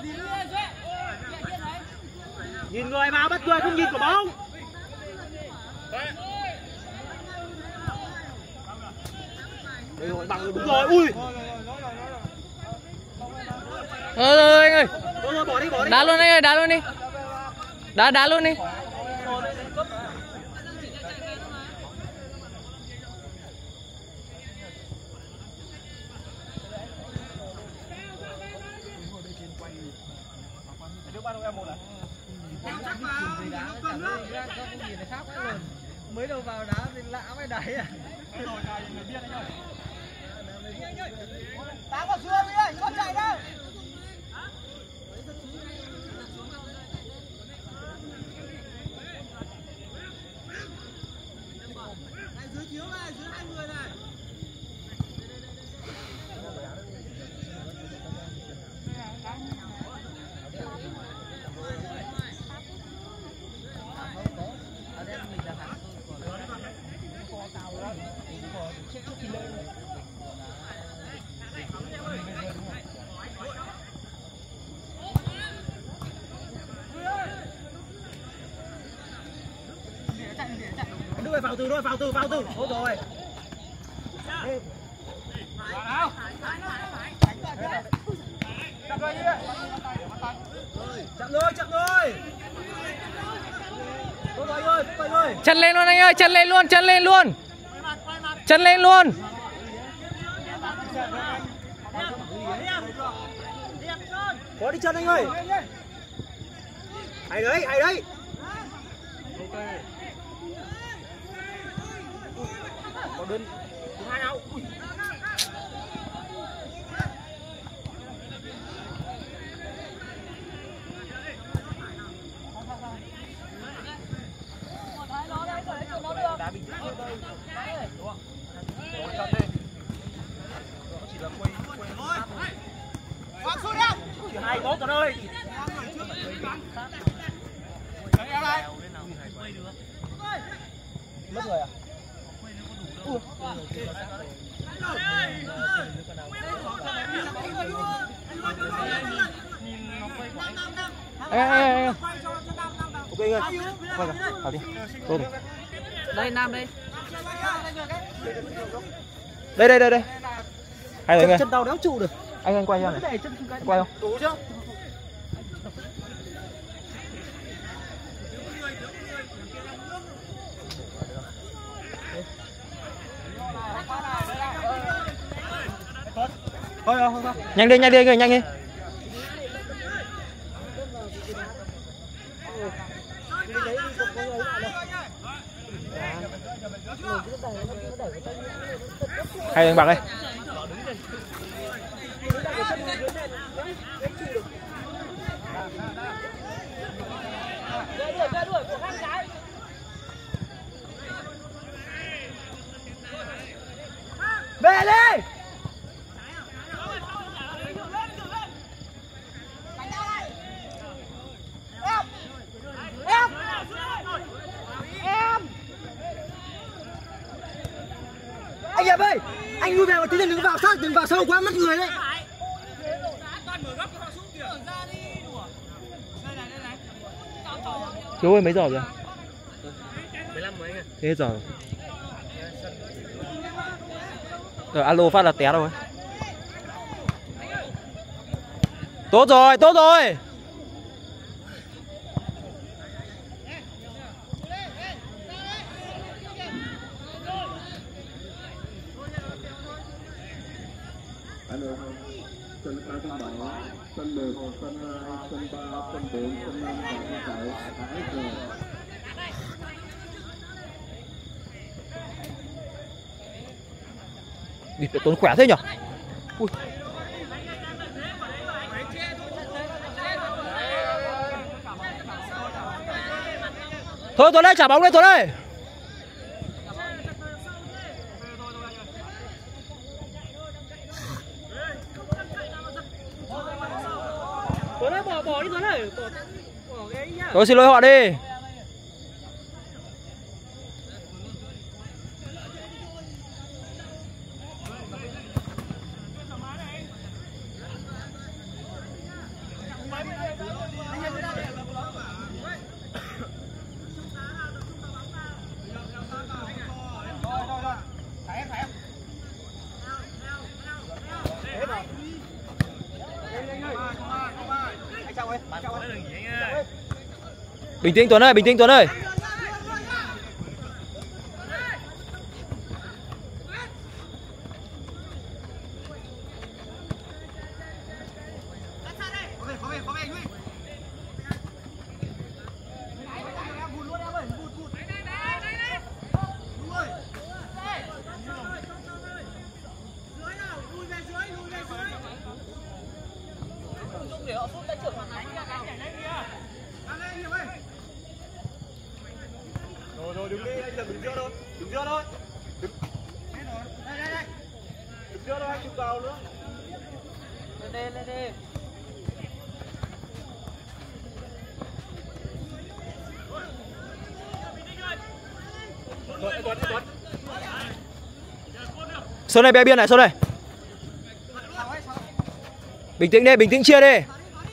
Nhìn người mà bắt người không nhìn quả bóng. Đây rồi, bằng đúng rồi. Ui. Rồi anh ơi. Thôi, bỏ đi. Đá luôn anh ơi, đá luôn đi. Đá luôn đi. Mới đầu vào đá thì lạ mới đẩy à. Đá vào xưa đi ơi, con chạy đâu. Dưới chiếu này, dưới hai người này. Đưa vào từ thôi, vào từ. Thôi rồi. Chậm rồi. Thôi ơi. Chân lên luôn anh ơi, chân lên luôn. Có đi chân anh ơi. Hay đấy. Có đơn thứ hai đâu. Đá bình tĩnh thôi. Đúng không? Rồi cho lên. Nó chỉ là quay Hoàng xuống đi. chỉ 2-1 con ơi. Mất người à? Ê. Ok ơi. Vào đi. Tôi đi. Đây Nam đây. Đây. Hai người. Chân đầu đéo trụ được. Anh quay cho này. Anh quay không? Đủ chưa? Thôi. Nhanh đi anh ơi, nhanh đi. Hay anh Bạc ơi. Về đi. Anh Hiệp ơi, anh lui về một tí đừng vào sát, đừng vào sâu quá mất người đấy. Chú ơi mấy giờ rồi? 15 mấy anh. Thế giờ. Rồi alo phát là té rồi. Tốt rồi. Sân 307, sân 1, sân 2, sân 3, sân 4, sân 5 và sân 6 đã hết giờ. Địt Tuấn khỏe thế nhỉ? Ui. Thôi Tuấn ơi, trả bóng đây Tuấn ơi. Tuấn ơi, bỏ đi Tuấn ơi. Bỏ cái ấy nhá. Tôi xin lỗi họ đi. Bình tĩnh Tuấn ơi, bình tĩnh Tuấn ơi. Rồi đứng đi, anh đừng chưa thôi. Đừng chưa thôi. Đừng chưa thôi, anh chụp vào nữa. Lên đi. Tuấn. Sơn này bé biên lại, Sơn này. Bình tĩnh đi, bình tĩnh chia đi.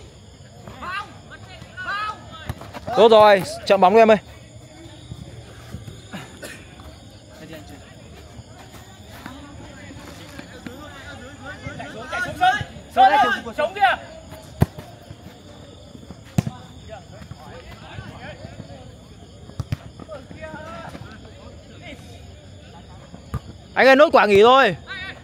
Tốt rồi, chậm bóng đi em ơi. Sơn ơi, chống kìa. Anh ơi, nốt quả nghỉ thôi.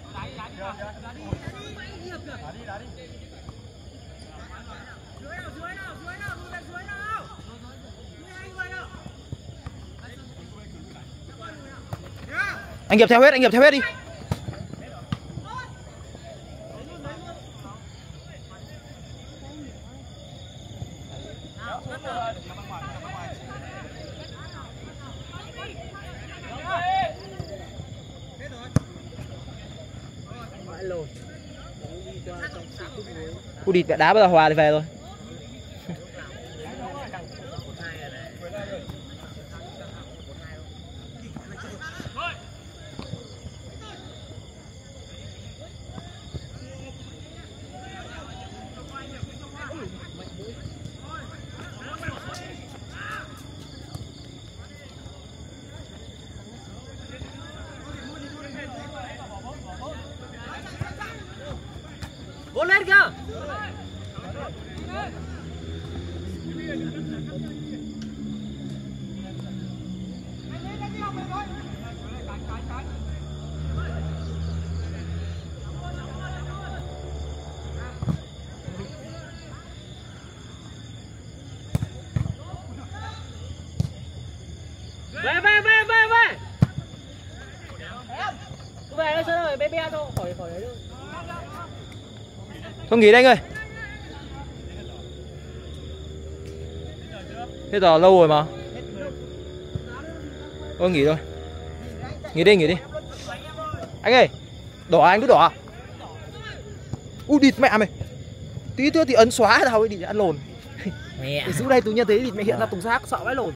Anh nghiệp theo hết, đi. Cú địt đá bây giờ hòa thì về rồi. Vốn lên kìa. Về. Về đây Sơn ơi, bé thôi, khỏi đấy thôi. Thôi nghỉ đây anh ơi. Thế giờ lâu rồi mà. Thôi nghỉ thôi. Nghỉ đi. Anh ơi, đỏ anh cứ đỏ. Địt mẹ mày. Tí nữa thì ấn xóa đâu ấy, đi ăn lồn. Mẹ. Giữ đây tự nhiên thấy địt mẹ hiện ra tùng xác sợ vãi lồn.